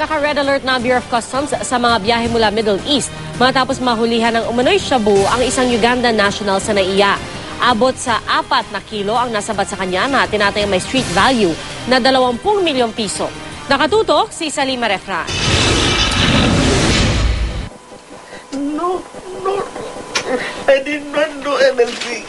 Naka-red alert na Bureau of Customs sa mga biyahe mula Middle East matapos mahulihan ng umano'y shabu ang isang Ugandan national sa NAIA. Abot sa 4 na kilo ang nasabat sa kanya na tinatayang may street value na 20 milyong piso. Nakatutok si Salima Refran. No, I did not do anything.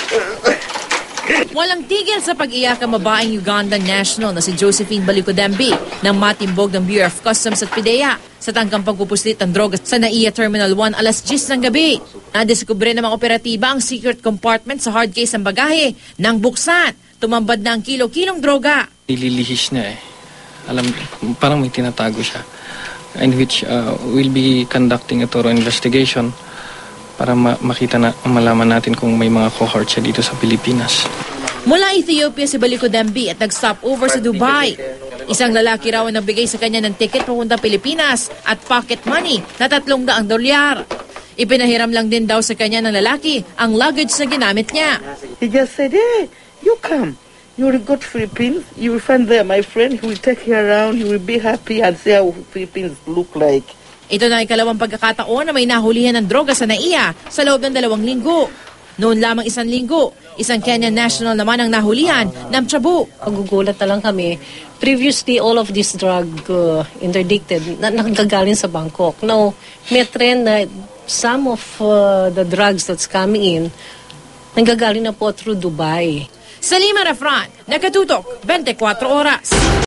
Walang tigil sa pag-iyak ang babaeng Ugandan national na si Josephine Balicodembe nang matimbog ng Bureau of Customs at PIDEA sa tangkang pagpupuslit ng droga sa NAIA Terminal 1 alas 10 ng gabi. Nadiskubre ng mga operatiba ang secret compartment sa hard case ng bagahe. Nang buksan, tumambad na ang kilo-kilong droga. Nililihis niya eh. Alam, parang may tinatago siya. In which we'll be conducting a thorough investigation para makita na malaman natin kung may mga cohort siya dito sa Pilipinas. Mula Ethiopia si Balicodembe at nag-stop over sa Dubai. Isang lalaki raw ang nagbigay sa kanya ng ticket papunta Pilipinas at pocket money na $300. Ipinahiram lang din daw sa kanya ng lalaki ang luggage na ginamit niya. He just said, hey, you come. You will go to Philippines. You will find there my friend. He will take you around. You will be happy and see how Philippines look like. Ito na ikalawang pagkakataon na may nahulihan ng droga sa NAIA sa loob ng 2 linggo. Noon lamang 1 linggo, isang Kenyan national naman ang nahulihan ng shabu. Magugulat na lang kami. Previously, all of this drug interdicted na nakagaling sa Bangkok. Now, may trend na some of the drugs that's coming in, nanggagaling na po through Dubai. Salima Refran, Nakatutok, 24 Oras.